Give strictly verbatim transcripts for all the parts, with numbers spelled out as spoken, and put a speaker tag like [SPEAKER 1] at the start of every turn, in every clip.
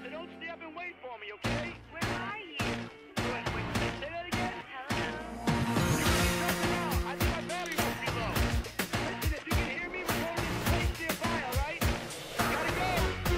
[SPEAKER 1] so don't stay up and wait for me, okay? Where are you? Wait, wait, say that again? Hello? I think my battery must be low. Listen, if you can hear me, we're going to this place nearby, alright? Gotta go!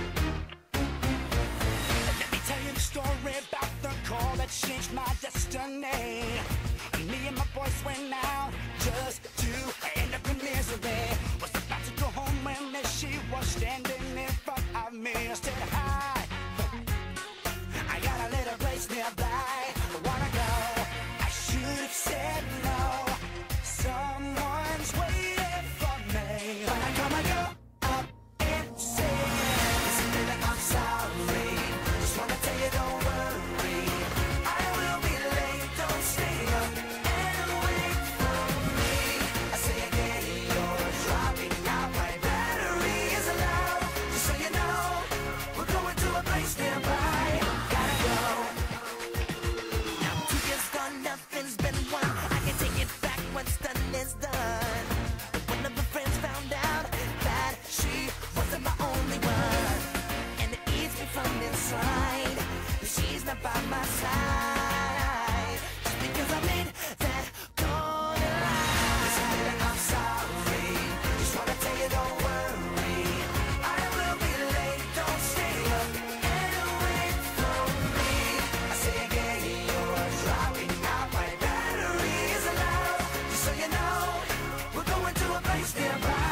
[SPEAKER 2] Let me tell you the story about the call that changed my destiny. Me and my boys went out just to end up in misery. Was about to go home when there she was standing in front of me. I said, hi, I got a little place nearby. Wanna go? I should have said no. Someone's waiting for me. But I'm gonna go up and say, listen, baby, I'm sorry. Just wanna tell you, don't worry. I will be late, don't stay up. Is done. One of her friends found out that she wasn't my only one, and it eats me from inside that she's not by my side. Just because I made that corner line. Listen, baby, I'm sorry. Just wanna tell you, don't worry. I will be late. Don't stay up and wait for me. I say again, you're dropping out. My battery is low. Just so you know, we're going to a place nearby.